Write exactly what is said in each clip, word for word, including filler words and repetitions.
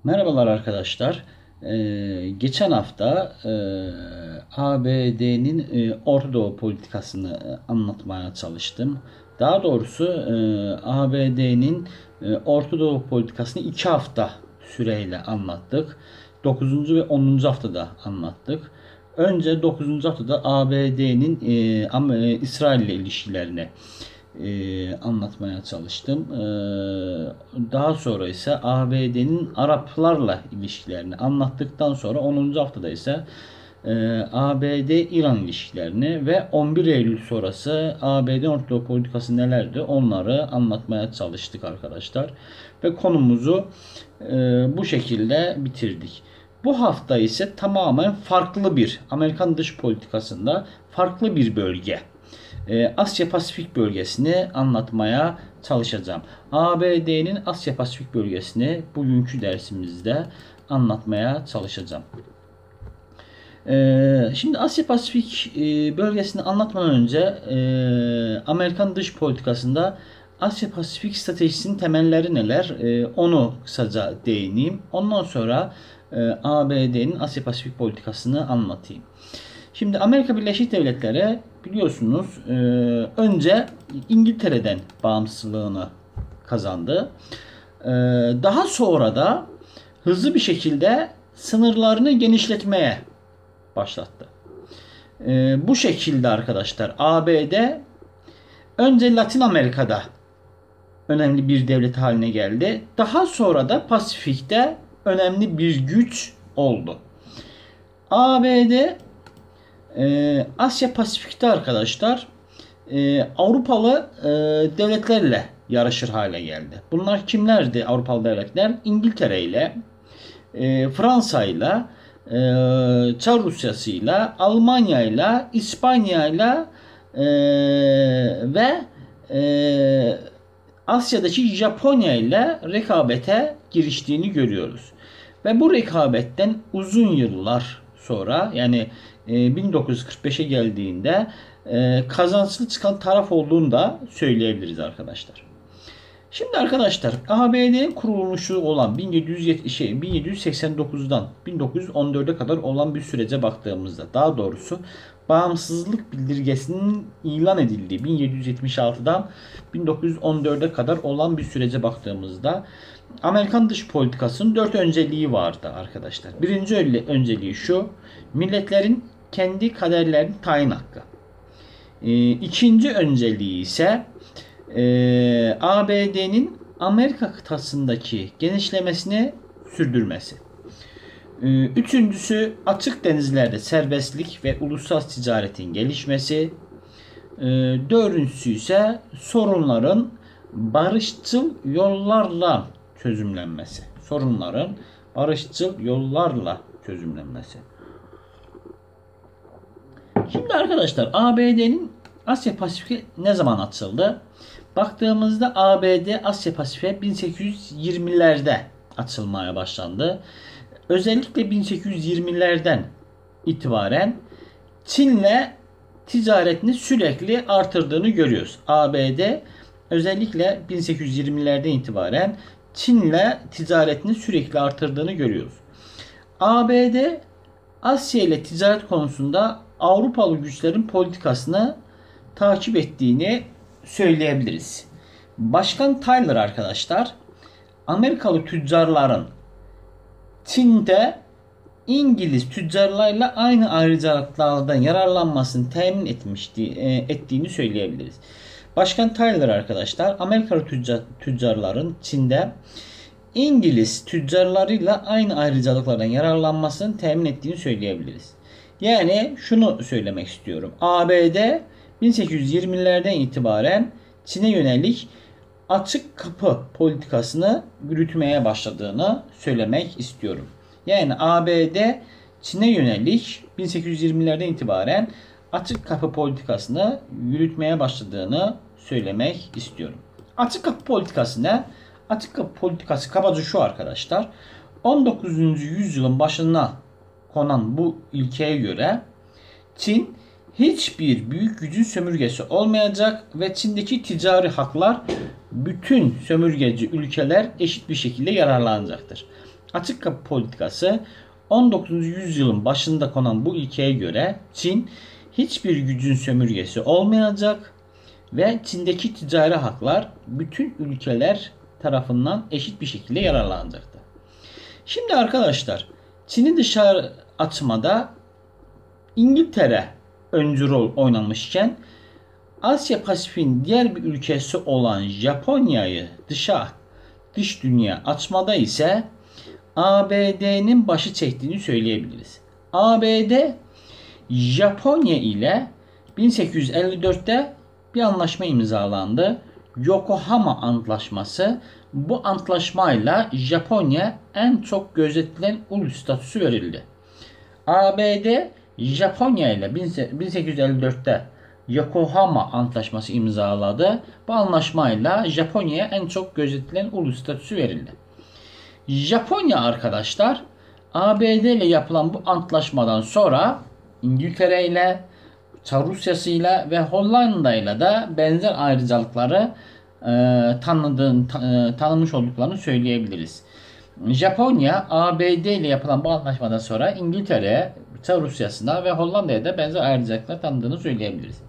Merhabalar arkadaşlar. Ee, geçen hafta e, A B D'nin e, Orta Doğu politikasını e, anlatmaya çalıştım. Daha doğrusu e, A B D'nin e, Orta Doğu politikasını iki hafta süreyle anlattık. dokuzuncu ve onuncu haftada anlattık. Önce dokuzuncu haftada A B D'nin e, e, İsrail ile ilişkilerini e, anlatmaya çalıştım. E, daha sonra ise A B D'nin Araplarla ilişkilerini anlattıktan sonra onuncu haftada ise e, A B D-İran ilişkilerini ve on bir Eylül sonrası A B D Orta Doğu politikası nelerdi onları anlatmaya çalıştık arkadaşlar. Ve konumuzu e, bu şekilde bitirdik. Bu hafta ise tamamen farklı bir Amerikan dış politikasında farklı bir bölge. Asya Pasifik bölgesini anlatmaya çalışacağım. A B D'nin Asya Pasifik bölgesini bugünkü dersimizde anlatmaya çalışacağım. Şimdi Asya Pasifik bölgesini anlatmadan önce Amerikan dış politikasında Asya Pasifik stratejisinin temelleri neler? Onu kısaca değineyim. Ondan sonra A B D'nin Asya Pasifik politikasını anlatayım. Şimdi Amerika Birleşik Devletleri biliyorsunuz önce İngiltere'den bağımsızlığını kazandı. Daha sonra da hızlı bir şekilde sınırlarını genişletmeye başlattı. Bu şekilde arkadaşlar A B D önce Latin Amerika'da önemli bir devlet haline geldi. Daha sonra da Pasifik'te önemli bir güç oldu. A B D Ee, Asya Pasifik'te arkadaşlar e, Avrupalı e, devletlerle yarışır hale geldi. Bunlar kimlerdi Avrupalı devletler? İngiltere ile, e, Fransa ile, e, Çar Rusyası ile, Almanya ile, İspanya ile e, ve e, Asya'daki Japonya ile rekabete giriştiğini görüyoruz. Ve bu rekabetten uzun yıllar sonra yani bin dokuz yüz kırk beşe geldiğinde kazançlı çıkan taraf olduğunu da söyleyebiliriz arkadaşlar. Şimdi arkadaşlar A B D'nin kuruluşu olan bin yedi yüz şey, bin yedi yüz seksen dokuzdan bin dokuz yüz on dörde kadar olan bir sürece baktığımızda, daha doğrusu bağımsızlık bildirgesinin ilan edildiği bin yedi yüz yetmiş altıdan bin dokuz yüz on dörde kadar olan bir sürece baktığımızda Amerikan dış politikasının dört önceliği vardı arkadaşlar. Birinci önceliği şu: milletlerin kendi kaderlerini tayin hakkı. E, ikinci önceliği ise e, A B D'nin Amerika kıtasındaki genişlemesini sürdürmesi. E, üçüncüsü açık denizlerde serbestlik ve uluslararası ticaretin gelişmesi. E, dördüncüsü ise sorunların barışçıl yollarla çözümlenmesi. Sorunların barışçıl yollarla çözümlenmesi. Şimdi arkadaşlar A B D'nin Asya Pasifik'e ne zaman açıldı? Baktığımızda A B D Asya Pasifik'e bin sekiz yüz yirmilerde açılmaya başlandı. Özellikle bin sekiz yüz yirmilerden itibaren Çin'le ticaretini sürekli artırdığını görüyoruz. A B D özellikle bin sekiz yüz yirmilerden itibaren Çin'le ticaretini sürekli artırdığını görüyoruz. A B D Asya ile ticaret konusunda Avrupalı güçlerin politikasını takip ettiğini söyleyebiliriz. Başkan Tyler arkadaşlar Amerikalı tüccarların Çin'de İngiliz tüccarlarla aynı ayrıcalıklardan yararlanmasını temin etmişti, ettiğini söyleyebiliriz. Başkan Tyler arkadaşlar Amerikalı tüccar, tüccarların Çin'de İngiliz tüccarlarıyla aynı ayrıcalıklardan yararlanmasını temin ettiğini söyleyebiliriz. Yani şunu söylemek istiyorum. A B D bin sekiz yüz yirmilerden itibaren Çin'e yönelik açık kapı politikasını yürütmeye başladığını söylemek istiyorum. Yani A B D Çin'e yönelik bin sekiz yüz yirmilerden itibaren açık kapı politikasını yürütmeye başladığını söylemek istiyorum. Açık kapı politikası ne? Açık kapı politikası kabaca şu arkadaşlar. on dokuzuncu yüzyılın başına konan bu ilkeye göre Çin hiçbir büyük gücün sömürgesi olmayacak ve Çin'deki ticari haklar bütün sömürgeci ülkeler eşit bir şekilde yararlanacaktır. Açık kapı politikası on dokuzuncu yüzyılın başında konan bu ilkeye göre Çin hiçbir gücün sömürgesi olmayacak ve Çin'deki ticari haklar bütün ülkeler tarafından eşit bir şekilde yararlanacaktı. Şimdi arkadaşlar, Çin'i dışarı açmada İngiltere öncü rol oynamışken Asya Pasifik'in diğer bir ülkesi olan Japonya'yı dışa dış dünya açmada ise A B D'nin başı çektiğini söyleyebiliriz. A B D Japonya ile bin sekiz yüz elli dörtte bir anlaşma imzalandı. Yokohama Antlaşması. Bu antlaşmayla Japonya en çok gözetilen ulus statüsü verildi. A B D Japonya ile bin sekiz yüz elli dörtte Yokohama Antlaşması imzaladı. Bu anlaşmayla Japonya'ya en çok gözetilen ulus statüsü verildi. Japonya arkadaşlar, A B D ile yapılan bu antlaşmadan sonra İngiltere ile, Çar Rusyası ile ve Hollanda ile de benzer ayrıcalıkları e, tanıdığın, ta, e, tanımış olduklarını söyleyebiliriz. Japonya, A B D ile yapılan bu anlaşmadan sonra İngiltere, Çar Rusyası'na ve Hollanda'ya da benzer ayrıcalıklar tanıdığını söyleyebiliriz.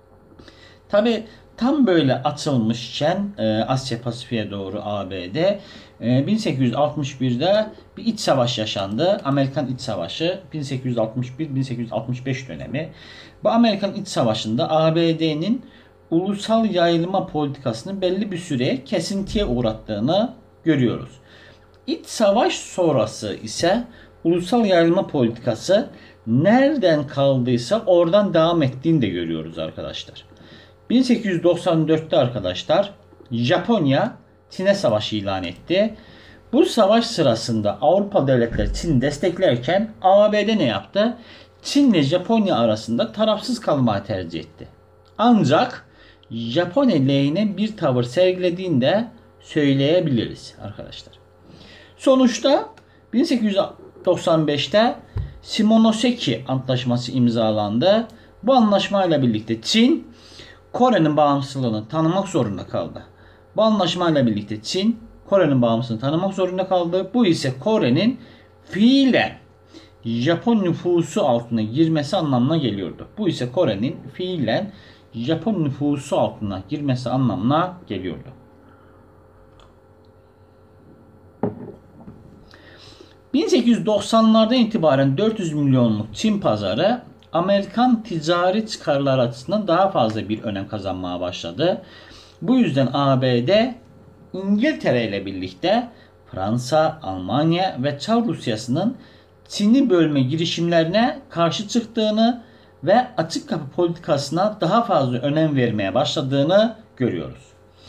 Tabi tam böyle açılmışken e, Asya Pasifik'e doğru A B D e, bin sekiz yüz altmış birde bir iç savaş yaşandı. Amerikan İç Savaşı bin sekiz yüz altmış bir bin sekiz yüz altmış beş dönemi. Bu Amerikan İç Savaşı'nda A B D'nin ulusal yayılma politikasını belli bir süre kesintiye uğrattığını görüyoruz. İç savaş sonrası ise ulusal yayılma politikası nereden kaldıysa oradan devam ettiğini de görüyoruz arkadaşlar. bin sekiz yüz doksan dörtte arkadaşlar Japonya Çin'e savaşı ilan etti. Bu savaş sırasında Avrupa devletleri Çin'i desteklerken A B D ne yaptı? Çin ile Japonya arasında tarafsız kalmayı tercih etti. Ancak Japonya lehine bir tavır sergilediğini de söyleyebiliriz arkadaşlar. Sonuçta bin sekiz yüz doksan beşte Shimonoseki Antlaşması imzalandı. Bu anlaşmayla birlikte Çin Kore'nin bağımsızlığını tanımak zorunda kaldı. Bu anlaşmayla birlikte Çin Kore'nin bağımsızlığını tanımak zorunda kaldı. Bu ise Kore'nin fiilen Japon nüfusu altına girmesi anlamına geliyordu. Bu ise Kore'nin fiilen Japon nüfusu altına girmesi anlamına geliyordu. bin sekiz yüz doksanlardan itibaren dört yüz milyonluk Çin pazarı Amerikan ticari çıkarlar açısından daha fazla bir önem kazanmaya başladı. Bu yüzden A B D İngiltere ile birlikte Fransa, Almanya ve Çar Rusyası'nın Çin'i bölme girişimlerine karşı çıktığını ve açık kapı politikasına daha fazla önem vermeye başladığını görüyoruz.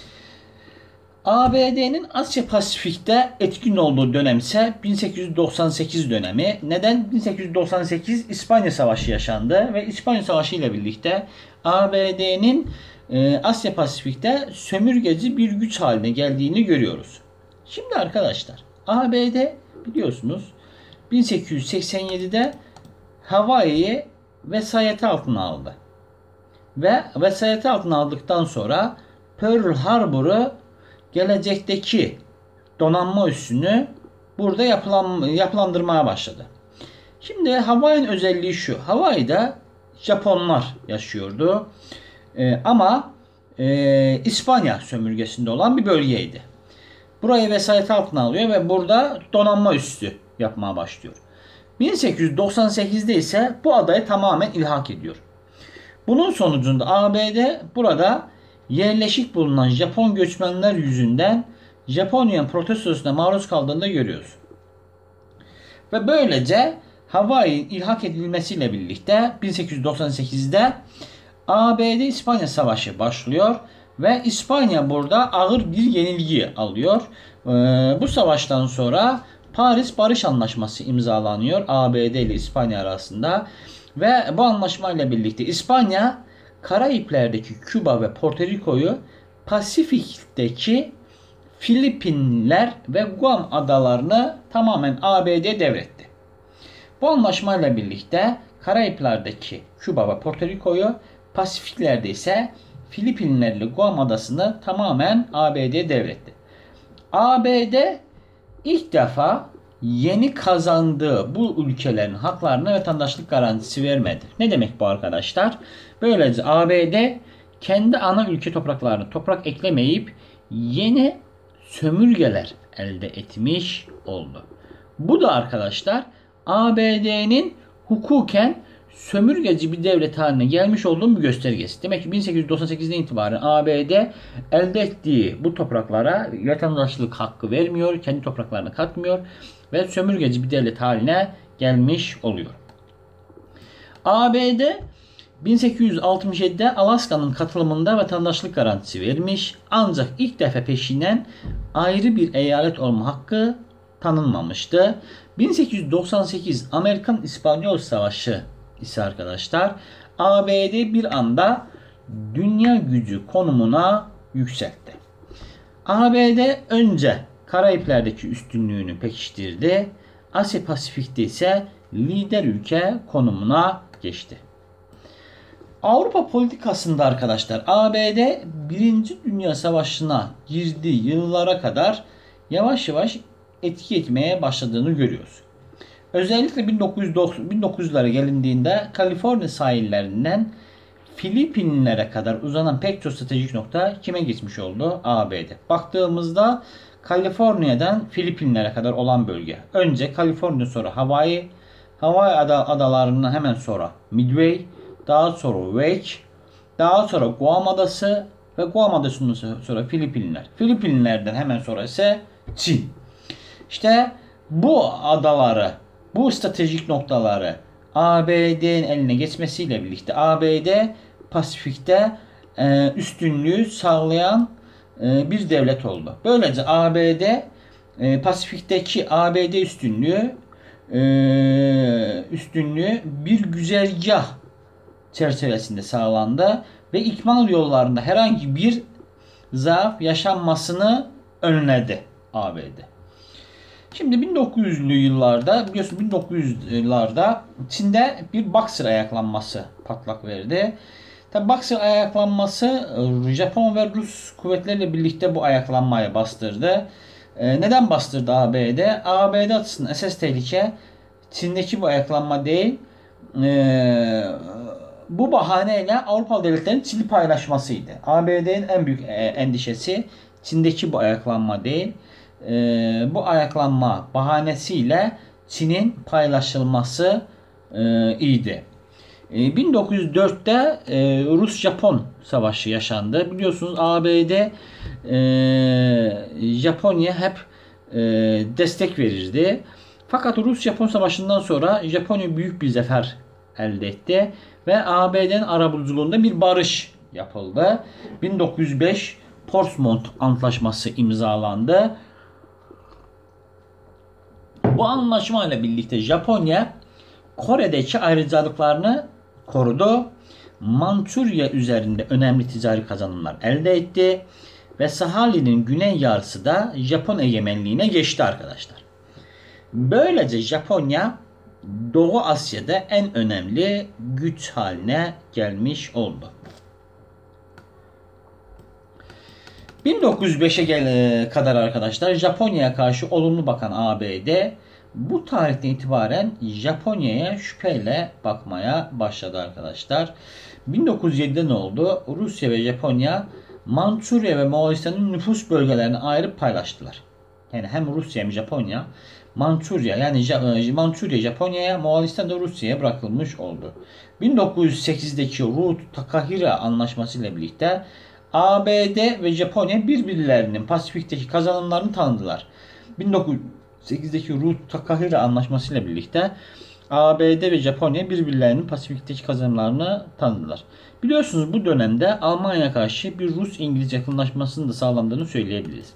A B D'nin Asya Pasifik'te etkin olduğu dönem ise bin sekiz yüz doksan sekiz dönemi. Neden? bin sekiz yüz doksan sekiz İspanya Savaşı yaşandı ve İspanya Savaşı ile birlikte A B D'nin e, Asya Pasifik'te sömürgeci bir güç haline geldiğini görüyoruz. Şimdi arkadaşlar A B D biliyorsunuz bin sekiz yüz seksen yedide Hawaii'yi vesayeti altına aldı. Ve vesayeti altına aldıktan sonra Pearl Harbor'u gelecekteki donanma üssünü burada yapılan, yapılandırmaya başladı. Şimdi Hawaii'nin özelliği şu. Hawaii'de Japonlar yaşıyordu. Ee, ama e, İspanya sömürgesinde olan bir bölgeydi. Burayı vesayet altına alıyor ve burada donanma üssü yapmaya başlıyor. bin sekiz yüz doksan sekizde ise bu adayı tamamen ilhak ediyor. Bunun sonucunda A B D burada yerleşik bulunan Japon göçmenler yüzünden Japonya'nın protestosuna maruz kaldığını da görüyoruz. Ve böylece Hawaii'nin ilhak edilmesiyle birlikte bin sekiz yüz doksan sekizde A B D-İspanya Savaşı başlıyor ve İspanya burada ağır bir yenilgi alıyor. Ee, bu savaştan sonra Paris Barış Anlaşması imzalanıyor A B D ile İspanya arasında ve bu anlaşmayla birlikte İspanya Karayipler'deki Küba ve Porto Rico'yu Pasifik'teki Filipinler ve Guam adalarını tamamen A B D devretti. Bu anlaşmayla birlikte Karayipler'deki Küba ve Porto Rico'yu, Pasifiklerde ise Filipinler ile Guam adasını tamamen A B D devretti. A B D ilk defa yeni kazandığı bu ülkelerin haklarına vatandaşlık garantisi vermedi. Ne demek bu arkadaşlar? Böylece A B D kendi ana ülke topraklarına toprak eklemeyip yeni sömürgeler elde etmiş oldu. Bu da arkadaşlar A B D'nin hukuken sömürgeci bir devlet haline gelmiş olduğunun bir göstergesi. Demek ki bin sekiz yüz doksan sekizden itibaren A B D elde ettiği bu topraklara vatandaşlık hakkı vermiyor, kendi topraklarına katmıyor ve sömürgeci bir devlet haline gelmiş oluyor. A B D bin sekiz yüz altmış yedide Alaska'nın katılımında vatandaşlık garantisi vermiş, ancak ilk defa peşinden ayrı bir eyalet olma hakkı tanınmamıştı. bin sekiz yüz doksan sekiz Amerikan-İspanyol Savaşı ise arkadaşlar A B D bir anda dünya gücü konumuna yükseltti. A B D önce Karayipler'deki üstünlüğünü pekiştirdi. Asya Pasifik'te ise lider ülke konumuna geçti. Avrupa politikasında arkadaşlar A B D Birinci Dünya Savaşı'na girdiği yıllara kadar yavaş yavaş etki etmeye başladığını görüyoruz. Özellikle bin dokuz yüzlere gelindiğinde Kaliforniya sahillerinden Filipinlere kadar uzanan pek çok stratejik nokta kime geçmiş oldu? A B D. Baktığımızda Kaliforniya'dan Filipinlere kadar olan bölge. Önce Kaliforniya, sonra Hawaii, Hawaii ada adalarından hemen sonra Midway, daha sonra Wake, daha sonra Guam Adası ve Guam Adası'ndan sonra Filipinler. Filipinlerden hemen sonra ise Çin. İşte bu adaları, bu stratejik noktaları A B D'nin eline geçmesiyle birlikte A B D Pasifik'te e, üstünlüğü sağlayan e, bir devlet oldu. Böylece A B D e, Pasifik'teki A B D üstünlüğü e, üstünlüğü bir güzergah çerçevesinde sağlandı ve ikmal yollarında herhangi bir zaaf yaşanmasını önledi A B D. Şimdi bin dokuz yüzlü yıllarda biliyorsun bin dokuz yüzlerde Çin'de bir Boxer ayaklanması patlak verdi. Tabi Boxer ayaklanması Japon ve Rus kuvvetleriyle birlikte bu ayaklanmayı bastırdı. Ee, neden bastırdı A B D? A B D açısından esas tehlike Çin'deki bu ayaklanma değil. Ee, bu bahaneyle Avrupalı devletlerin Çin'i paylaşmasıydı. A B D'nin en büyük endişesi Çin'deki bu ayaklanma değil. Ee, bu ayaklanma bahanesiyle Çin'in paylaşılması e, iyiydi. E, bin dokuz yüz dörtte e, Rus-Japon savaşı yaşandı. Biliyorsunuz A B D e, Japonya hep e, destek verirdi. Fakat Rus-Japon savaşından sonra Japonya büyük bir zafer elde etti ve A B D'nin arabuluculuğunda bir barış yapıldı. bin dokuz yüz beş Portsmouth Antlaşması imzalandı. Bu anlaşmayla birlikte Japonya Kore'deki ayrıcalıklarını korudu. Mançurya üzerinde önemli ticari kazanımlar elde etti ve Sahali'nin güney yarısı da Japon egemenliğine geçti arkadaşlar. Böylece Japonya Doğu Asya'da en önemli güç haline gelmiş oldu. bin dokuz yüz beşe gel kadar arkadaşlar Japonya'ya karşı olumlu bakan A B D bu tarihten itibaren Japonya'ya şüpheyle bakmaya başladı arkadaşlar. bin dokuz yüz yedide ne oldu? Rusya ve Japonya Mançurya ve Moğolistan'ın nüfus bölgelerini ayırıp paylaştılar. Yani hem Rusya hem Japonya Mançurya yani Mançurya Japonya'ya, Moğolistan da Rusya'ya bırakılmış oldu. bin dokuz yüz sekizdeki Ruhr-Takahira Anlaşması ile birlikte A B D ve Japonya birbirlerinin Pasifik'teki kazanımlarını tanıdılar. bin dokuz yüz sekizdeki Ruhr-Takahira Anlaşması ile birlikte A B D ve Japonya birbirlerinin Pasifik'teki kazanımlarını tanıdılar. Biliyorsunuz bu dönemde Almanya'ya karşı bir Rus-İngiliz yakınlaşmasının da sağlandığını söyleyebiliriz.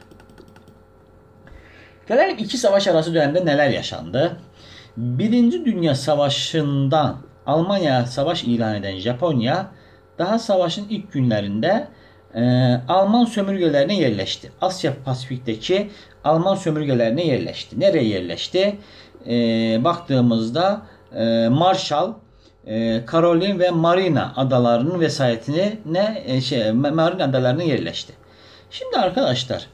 Gelelim iki savaş arası dönemde neler yaşandı? Birinci Dünya Savaşı'ndan Almanya savaş ilan eden Japonya daha savaşın ilk günlerinde e, Alman sömürgelerine yerleşti. Asya Pasifik'teki Alman sömürgelerine yerleşti. Nereye yerleşti? E, baktığımızda e, Marshall, e, Caroline ve Marina adalarının vesayetine e, şey, Marina adalarına yerleşti. Şimdi arkadaşlar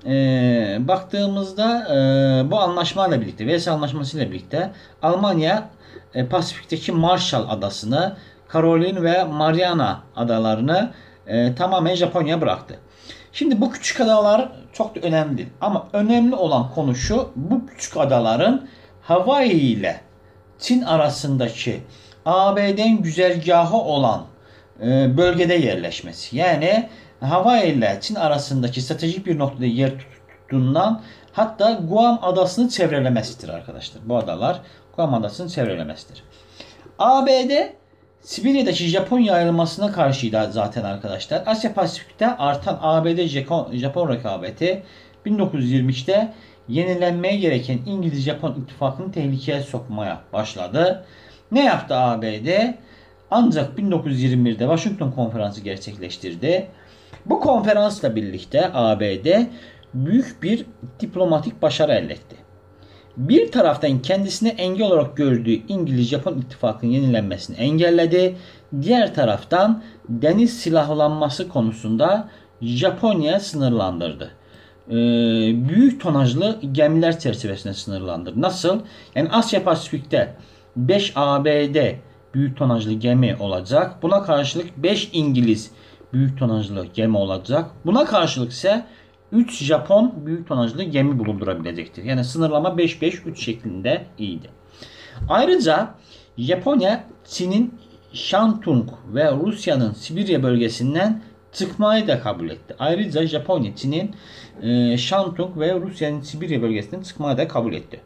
e, baktığımızda e, bu anlaşmayla birlikte, Versay Anlaşması ile birlikte Almanya e, Pasifik'teki Marshall Adası'nı, Caroline ve Mariana adalarını e, tamamen Japonya'ya bıraktı. Şimdi bu küçük adalar çok da önemli değil. Ama önemli olan konu şu: bu küçük adaların Hawaii ile Çin arasındaki A B D'nin güzergahı olan e, bölgede yerleşmesi. Yani Hawaii ile Çin arasındaki stratejik bir noktada yer tuttuğundan, hatta Guam adasını çevrelemesidir arkadaşlar. Bu adalar Guam adasını çevrelemesidir. A B D Sibirya'daki Japon yayılmasına karşıydı zaten arkadaşlar. Asya Pasifik'te artan A B D-Japon rekabeti bin dokuz yüz yirmi ikide yenilenmeye gereken İngiliz-Japon ittifakını tehlikeye sokmaya başladı. Ne yaptı A B D? Ancak bin dokuz yüz yirmi birde Washington Konferansı gerçekleştirdi. Bu konferansla birlikte A B D büyük bir diplomatik başarı elde etti. Bir taraftan kendisine engel olarak gördüğü İngiliz-Japon ittifakının yenilenmesini engelledi. Diğer taraftan deniz silahlanması konusunda Japonya'ya sınırlandırdı. Ee, büyük tonajlı gemiler çerçevesinde sınırlandırdı. Nasıl? Yani Asya Pasifik'te beş A B D büyük tonajlı gemi olacak. Buna karşılık beş İngiliz büyük tonajlı gemi olacak. Buna karşılık ise üç Japon büyük tonajlı gemi bulundurabilecektir. Yani sınırlama beş beş üç şeklinde iyiydi. Ayrıca Japonya Çin'in Shantung ve Rusya'nın Sibirya bölgesinden çıkmayı da kabul etti. Ayrıca Japonya Çin'in e, Shantung ve Rusya'nın Sibirya bölgesinden çıkmayı da kabul etti.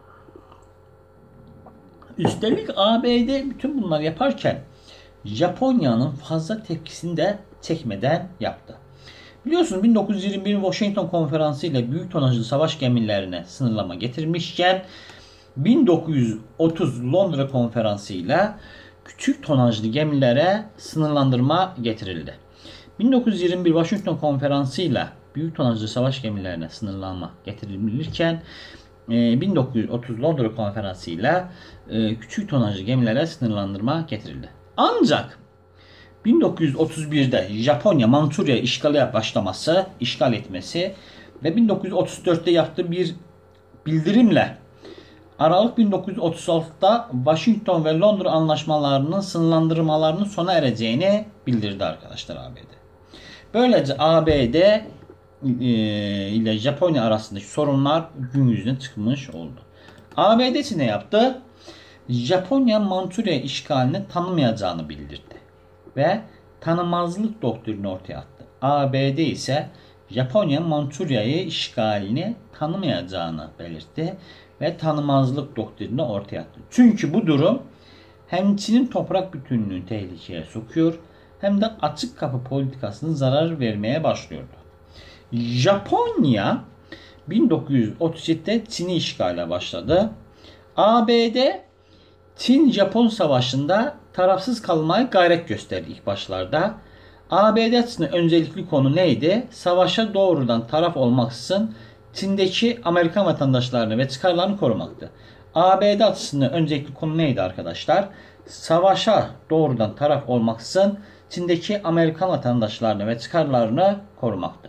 Üstelik A B D bütün bunları yaparken Japonya'nın fazla tepkisini de çekmeden yaptı. Biliyorsunuz bin dokuz yüz yirmi bir Washington Konferansı ile büyük tonajlı savaş gemilerine sınırlama getirmişken bin dokuz yüz otuz Londra Konferansı ile küçük tonajlı gemilere sınırlandırma getirildi. bin dokuz yüz yirmi bir Washington Konferansı ile büyük tonajlı savaş gemilerine sınırlama getirilirken bin dokuz yüz otuz Londra Konferansı ile küçük tonajlı gemilere sınırlandırma getirildi. Ancak bin dokuz yüz otuz birde Japonya Mançurya işgale başlaması, işgal etmesi ve bin dokuz yüz otuz dörtte yaptığı bir bildirimle Aralık bin dokuz yüz otuz altıda Washington ve Londra anlaşmalarının sınırlandırmalarının sona ereceğini bildirdi arkadaşlar A B D. Böylece A B D ile Japonya arasındaki sorunlar gün yüzüne çıkmış oldu. A B D ne yaptı? Japonya Mançurya işgalini tanımayacağını bildirdi ve tanımazlık doktrini ortaya attı. A B D ise Japonya Mançurya'yı işgalini tanımayacağını belirtti ve tanımazlık doktrini ortaya attı. Çünkü bu durum hem Çin'in toprak bütünlüğünü tehlikeye sokuyor hem de açık kapı politikasının zarar vermeye başlıyordu. Japonya bin dokuz yüz otuz yedide Çin'i işgale başladı. A B D Çin-Japon savaşında tarafsız kalmaya gayret gösterdi ilk başlarda. A B D açısından öncelikli konu neydi? Savaşa doğrudan taraf olmaksızın Çin'deki Amerikan vatandaşlarını ve çıkarlarını korumaktı. A B D açısından öncelikli konu neydi arkadaşlar? Savaşa doğrudan taraf olmaksızın Çin'deki Amerikan vatandaşlarını ve çıkarlarını korumaktı.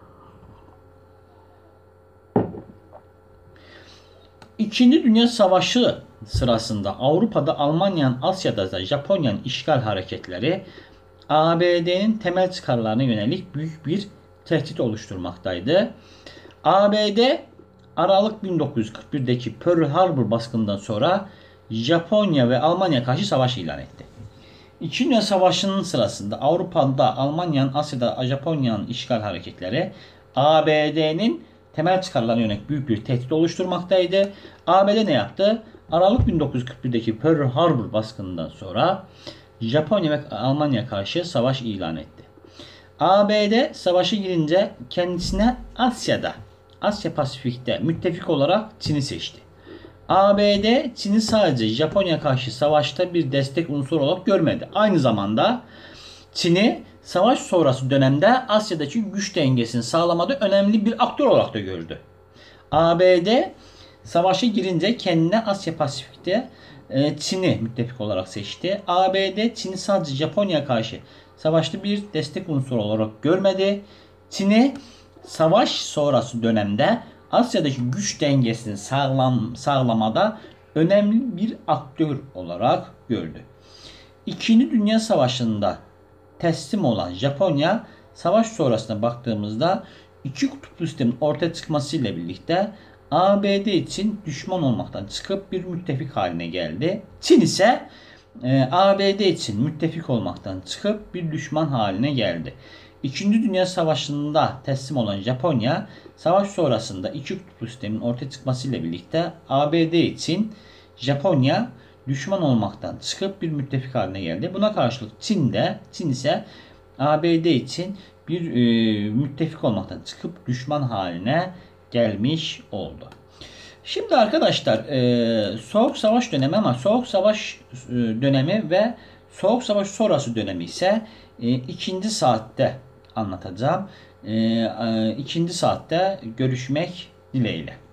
İkinci Dünya Savaşı sırasında Avrupa'da Almanya'nın, Asya'da da Japonya'nın işgal hareketleri A B D'nin temel çıkarlarına yönelik büyük bir tehdit oluşturmaktaydı. A B D Aralık bin dokuz yüz kırk birdeki Pearl Harbor baskından sonra Japonya ve Almanya karşı savaş ilan etti. İkinci Dünya Savaşı'nın sırasında Avrupa'da Almanya'nın, Asya'da Japonya'nın işgal hareketleri A B D'nin temel çıkarlarına yönelik büyük bir tehdit oluşturmaktaydı. A B D ne yaptı? Aralık bin dokuz yüz kırk birdeki Pearl Harbor baskınından sonra Japonya ve Almanya karşı savaş ilan etti. A B D savaşa girince kendisine Asya'da, Asya Pasifik'te müttefik olarak Çin'i seçti. A B D Çin'i sadece Japonya karşı savaşta bir destek unsuru olarak görmedi. Aynı zamanda Çin'i savaş sonrası dönemde Asya'daki güç dengesini sağlamada önemli bir aktör olarak da gördü. A B D savaşa girince kendine Asya Pasifik'te Çin'i müttefik olarak seçti. A B D Çin'i sadece Japonya karşı savaşta bir destek unsuru olarak görmedi. Çin'i savaş sonrası dönemde Asya'daki güç dengesini sağlam, sağlamada önemli bir aktör olarak gördü. İkinci Dünya Savaşı'nda teslim olan Japonya, savaş sonrasına baktığımızda iki kutuplu sistemin ortaya çıkmasıyla birlikte A B D için düşman olmaktan çıkıp bir müttefik haline geldi. Çin ise e, A B D için müttefik olmaktan çıkıp bir düşman haline geldi. İkinci Dünya Savaşı'nda teslim olan Japonya, savaş sonrasında iki kutuplu sistemin ortaya çıkmasıyla birlikte A B D için Japonya düşman olmaktan çıkıp bir müttefik haline geldi. Buna karşılık Çin de, Çin ise A B D için bir e, müttefik olmaktan çıkıp düşman haline gelmiş oldu. Şimdi arkadaşlar e, Soğuk Savaş dönemi ama Soğuk Savaş e, dönemi ve Soğuk Savaş sonrası dönemi ise e, ikinci saatte anlatacağım. E, e, ikinci saatte görüşmek dileğiyle.